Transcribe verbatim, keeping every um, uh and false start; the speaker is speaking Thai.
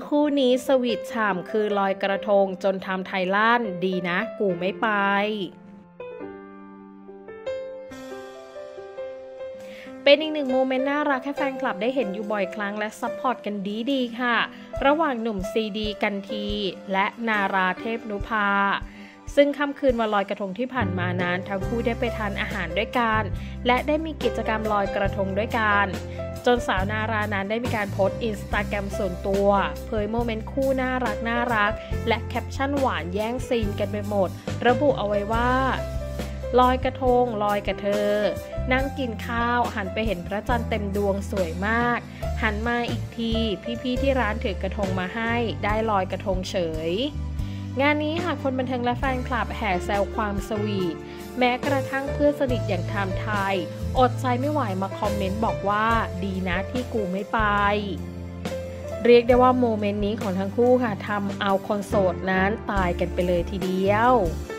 คู่นี้สวีทฉ่ำคือลอยกระทงจนทำไทยลั่นดีนะกูไม่ไปเป็นอีกหนึ่งโมเมนต์น่ารักให้แฟนคลับได้เห็นอยู่บ่อยครั้งและซัพพอร์ตกันดีดีค่ะระหว่างหนุ่มซีดีกันทีและนาราเทพนุภาซึ่งค่ำคืนวันลอยกระทงที่ผ่านมานั้นทั้งคู่ได้ไปทานอาหารด้วยกันและได้มีกิจกรรมลอยกระทงด้วยกันจนสาวนารานั้นได้มีการโพสต์อินสตาแกรมส่วนตัวเผยโมเมนต์คู่น่ารักน่ารักและแคปชั่นหวานแย่งซีนกันไปหมดระบุเอาไว้ว่าลอยกระทงลอยกับเธอนั่งกินข้าวหันไปเห็นพระจันทร์เต็มดวงสวยมากหันมาอีกทีพี่ๆที่ร้านถือกระทงมาให้ได้ลอยกระทงเฉยงานนี้หากคนบันเทิงและแฟนคลับแห่แซวความสวีทแม้กระทั่งเพื่อนสนิทอย่างไทม์ไทยอดใจไม่ไหวมาคอมเมนต์บอกว่าดีนะที่กูไม่ไปเรียกได้ว่าโมเมนต์นี้ของทั้งคู่ค่ะทำเอาคนโสดนั้นตายกันไปเลยทีเดียว